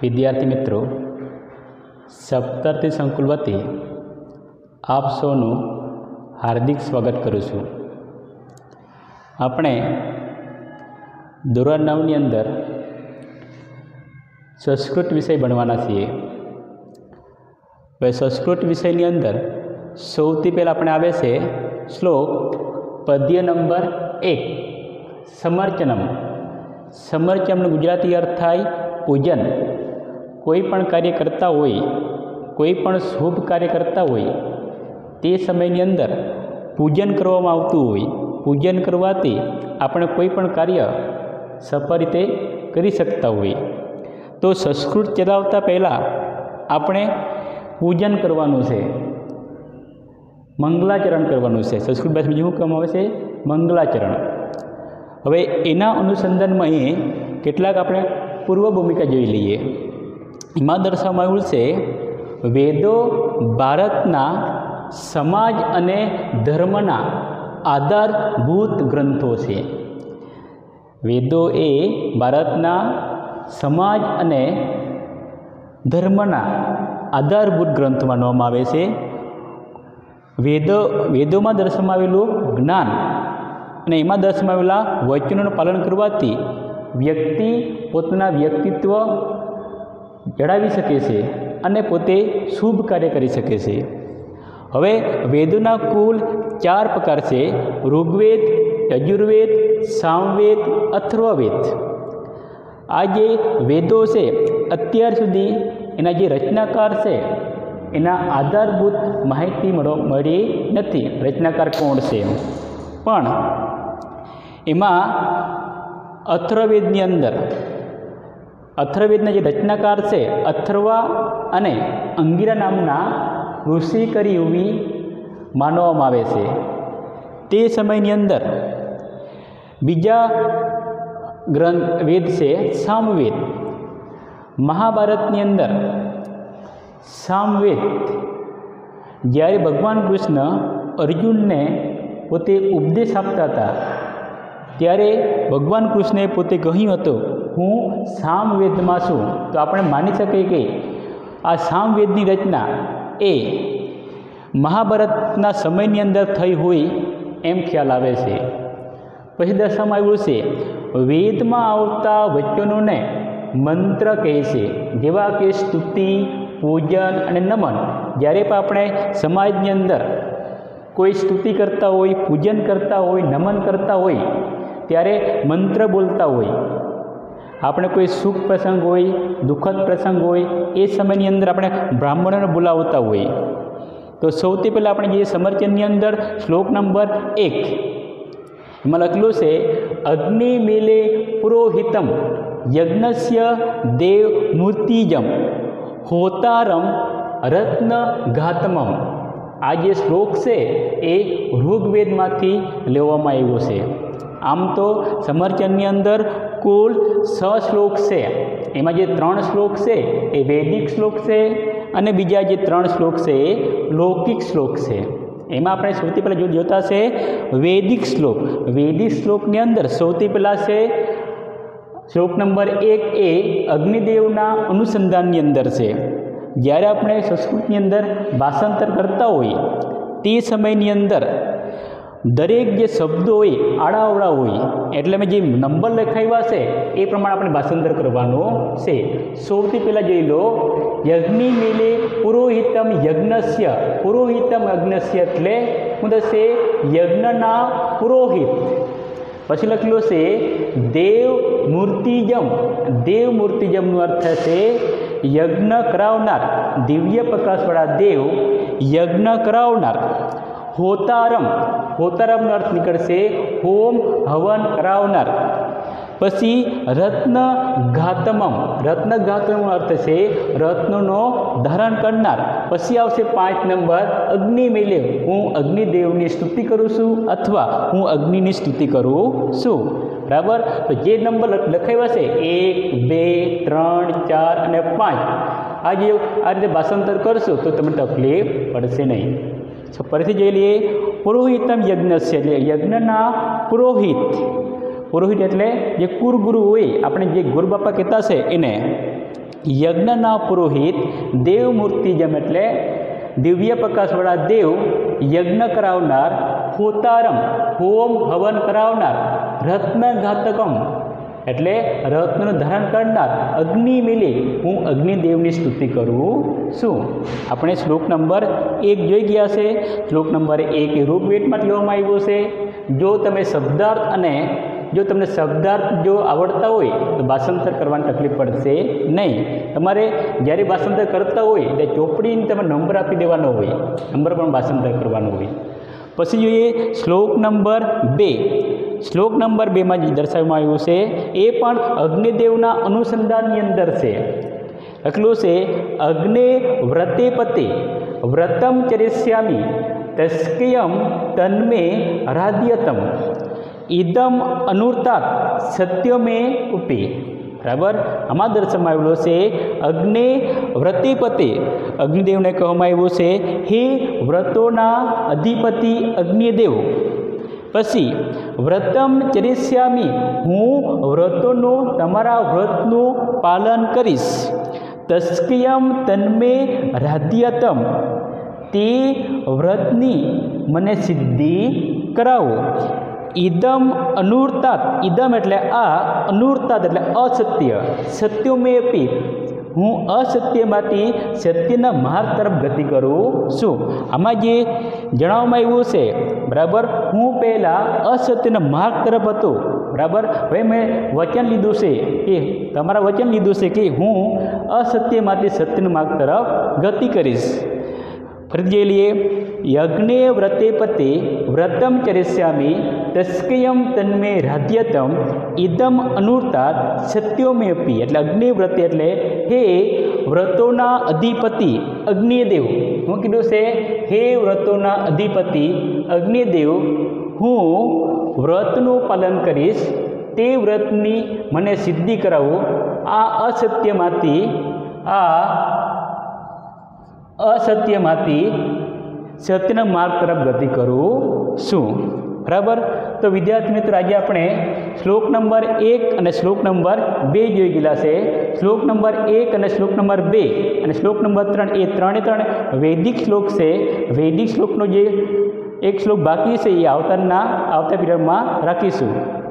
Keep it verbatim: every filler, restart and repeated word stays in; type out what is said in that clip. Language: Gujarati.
विद्यार्थी मित्रों, सप्तर्षि संकुल वती आप सौनु हार्दिक स्वागत करूँ छूँ। આપણે ધોરણ નવની અંદર સંસ્કૃત વિષય ભણવાના છીએ। હવે સંસ્કૃત વિષયની અંદર સૌથી પહેલાં આપણે આવે છે શ્લોક પદ્ય નંબર એક સમર્ચનમ। સમર્ચનમનો ગુજરાતી અર્થ થાય પૂજન। કોઈ પણ કાર્ય કરતા હોય, કોઈ પણ શુભ કાર્ય કરતા હોય તે સમયની અંદર પૂજન કરવામાં આવતું હોય। પૂજન કરવાથી આપણે કોઈ પણ કાર્ય સફળ રીતે કરી શકતા હોય। તો સંસ્કૃત ચલાવતા પહેલાં આપણે પૂજન કરવાનું છે, મંગલાચરણ કરવાનું છે। સંસ્કૃત ભાષામાં બીજું શું કહેવામાં આવે છે? મંગલાચરણ। હવે એના અનુસંધાનમાં અહીં કેટલાક આપણે પૂર્વ ભૂમિકા જોઈ લઈએ। એમાં દર્શાવવામાં આવ્યું છે વેદો ભારતના સમાજ અને ધર્મના આધારભૂત ગ્રંથો છે। વેદો એ ભારતના સમાજ અને ધર્મના આધારભૂત ગ્રંથ માનવામાં આવે છે। વેદો વેદોમાં દર્શાવવામાં આવેલું જ્ઞાન અને એમાં દર્શાવવામાં આવેલા વચનોનું પાલન કરવાથી વ્યક્તિ પોતાના વ્યક્તિત્વ જણાવી શકે છે અને પોતે શુભ કાર્ય કરી શકે છે। હવે વેદોના કુલ ચાર પ્રકાર છે: ઋગ્વેદ, યજુર્વેદ, સામવેદ, અથર્વવેદ। આ જે વેદો છે અત્યાર સુધી એના જે રચનાકાર છે એના આધારભૂત માહિતી મળી નથી, રચનાકાર કોણ છે। પણ એમાં અથર્વવેદની અંદર અથર્વવેદના જે રચનાકાર છે અથર્વા અને અંગિરા નામના ઋષિ કરી એવી માનવામાં આવે છે। તે સમયની અંદર બીજા ગ્રંથ વેદ છે સામવેદ। મહાભારતની અંદર સામવેદ જ્યારે ભગવાન કૃષ્ણ અર્જુનને પોતે ઉપદેશ આપતા હતા ત્યારે ભગવાન કૃષ્ણએ પોતે કહ્યું હતું હું સામવેદમાં છું। તો આપણે માની શકીએ કે આ સામવેદની રચના એ મહાભારતના સમયની અંદર થઈ હોય એમ ખ્યાલ આવે છે। પછી દર્શાવવામાં આવ્યું છે વેદમાં આવતા વચનોને મંત્ર કહે છે, જેવા કે સ્તુતિ, પૂજન અને નમન। જ્યારે પણ આપણે સમાજની અંદર કોઈ સ્તુતિ કરતા હોય, પૂજન કરતા હોય, નમન કરતા હોય ત્યારે મંત્ર બોલતા હોય। આપણે કોઈ સુખ પ્રસંગ હોય, દુઃખદ પ્રસંગ હોય એ સમયની અંદર આપણે બ્રાહ્મણોને બોલાવતા હોય। તો સૌથી પહેલાં આપણે જે સમર્ચનની અંદર શ્લોક નંબર એક એમાં લખેલું છે અગ્નિ મેલે પુરોહિતમ યજ્ઞસ્ય દેવ મૂર્તિજમ હોતારમ રત્ન ઘાતમમ। આ જે શ્લોક છે એ ઋગ્વેદમાંથી લેવામાં આવ્યો છે। આમ તો સમર્ચનની અંદર કુલ છ શ્લોક છે। એમાં જે ત્રણ શ્લોક છે એ વૈદિક શ્લોક છે અને બીજા જે ત્રણ શ્લોક છે એ લૌકિક શ્લોક છે। એમાં આપણે સૌથી પહેલાં જો જોતા છે વૈદિક શ્લોક। વૈદિક શ્લોકની અંદર સૌથી પહેલાં છે શ્લોક નંબર એક એ અગ્નિદેવના અનુસંધાનની અંદર છે। જ્યારે આપણે સંસ્કૃતની અંદર ભાષાંતર કરતા હોય તે સમયની અંદર દરેક જે શબ્દો હોય આડાઅવળા હોય, એટલે મેં જે નંબર લખાવ્યા છે એ પ્રમાણે આપણે ભાષાંતર કરવાનું છે। સૌથી પહેલાં જોઈ લો યજ્ઞિ મેલે પુરોહિતમ યજ્ઞસ્ય। પુરોહિતમ યજ્ઞસ્ય એટલે શું થશે? યજ્ઞના પુરોહિત। પછી લખેલું છે દેવ મૂર્તિજમ। દેવ મૂર્તિજમનો અર્થ થશે યજ્ઞ કરાવનાર, દિવ્ય પ્રકાશવાળા દેવ યજ્ઞ કરાવનાર। હોતારમ, હોતારમનો અર્થ નીકળશે હોમ હવન કરાવનાર। પછી રત્ન ઘાતમમ, રત્ન ઘાતમનો અર્થ છે રત્નોનો ધારણ કરનાર। પછી આવશે પાંચ નંબર અગ્નિ મેલે, હું અગ્નિદેવની સ્તુતિ કરું છું અથવા હું અગ્નિની સ્તુતિ કરું છું। બરાબર? તો જે નંબર લખાવ્યા છે એક, બે, ત્રણ, ચાર અને પાંચ, આ જે આ રીતે ભાષાંતર કરશો તો તમને તકલીફ પડશે નહીં। ફરીથી જોઈ લઈએ પુરોહિતમ યજ્ઞસ્ય એટલે યજ્ઞના પુરોહિત। પુરોહિત એટલે જે કુરગુરુ હોય, આપણે જે ગુરુ બાપા કહેતા છે એને। યજ્ઞના પુરોહિત દેવ મૂર્તિ જેમ એટલે દિવ્ય પ્રકાશવાળા દેવ યજ્ઞ કરાવનાર, હોતારમ હોમ હવન કરાવનાર, રત્નઘાતકમ એટલે રત્નનું ધારણ કરનાર, અગ્નિ મિલે હું અગ્નિદેવની સ્તુતિ કરું છું. આપણે શ્લોક નંબર એક જોઈ ગયા છે. શ્લોક નંબર એક એ ઋગ્વેદમાં લેવામાં આવ્યો છે. જો તમે શબ્દાર્થ અને જો તમને શબ્દાર્થ જો આવડતા હોય તો ભાષાંતર કરવાની તકલીફ પડશે નહીં. તમારે જ્યારે ભાષાંતર કરતા હોય એટલે ચોપડીને તમે નંબર આપી દેવાનો હોય, નંબર પણ ભાષાંતર કરવાનો હોય. પછી જોઈએ શ્લોક નંબર બે. શ્લોક નંબર બેમાં જે દર્શાવવામાં આવ્યું છે એ પણ અગ્નિદેવના અનુસંધાનની અંદર છે. લખેલું છે અગ્ને વ્રતે પતે વ્રતમ ચરિષ્યામી તસ્કયમ તન્મે રાધ્યતમ ઇદમ અનુર્તાત સત્યમે ઉપી. બરાબર, આમાં દર્શાવવામાં આવેલો છે અગ્ને વ્રતે પતે, અગ્નિદેવને કહેવામાં આવ્યું છે હે વ્રતોના અધિપતિ અગ્નિદેવ. પછી વ્રતમ ચરિષ્યામી હું વ્રતોનું તમારા વ્રતનું પાલન કરીશ. તસ્કયમ તન્મે રાધ્યતમ તે વ્રતની મને સિદ્ધિ કરાવો. ઇદમ અનુર્તાત, ઇદમ એટલે આ, અનુર્તાત એટલે અસત્ય, સત્યમેપી હું અસત્યમાંથી સત્યના માર્ગ તરફ ગતિ કરું છું. આમાં જે જણાવવામાં આવ્યું છે બરાબર, હું પહેલાં અસત્યના માર્ગ તરફ હતો. બરાબર, હવે મેં વચન લીધું છે કે તમારા વચન લીધું છે કે હું અસત્યમાંથી સત્યના માર્ગ તરફ ગતિ કરીશ. ફરી જોઈ લઈએ. યજ્ઞે વ્રતે પતે વ્રતમ ચરિષ્યામી તસ્કયમ તન્મે રાધ્યતમ ઇદમ અનુર્તાત સત્યોમેપી એટલે અગ્નિ વ્રતે એટલે હે વ્રતોના અધિપતિ અગ્નિદેવ. હું કીધું છે હે વ્રતોના અધિપતિ અગ્નિદેવ હું વ્રતનું પાલન કરીશ, તે વ્રતની મને સિદ્ધિ કરાવો. આ અસત્યમાંથી આ અસત્યમાંથી સત્યના માર્ગ તરફ ગતિ કરું છું. બરાબર, તો વિદ્યાર્થી મિત્રો આજે આપણે શ્લોક નંબર એક અને શ્લોક નંબર બે જોઈ ગયેલા છે. શ્લોક નંબર એક અને શ્લોક નંબર બે અને શ્લોક નંબર ત્રણ એ ત્રણે ત્રણ વૈદિક શ્લોક છે. વૈદિક શ્લોકનો જે એક શ્લોક બાકી છે એ આવતાના આવતા પીરિયડમાં રાખીશું.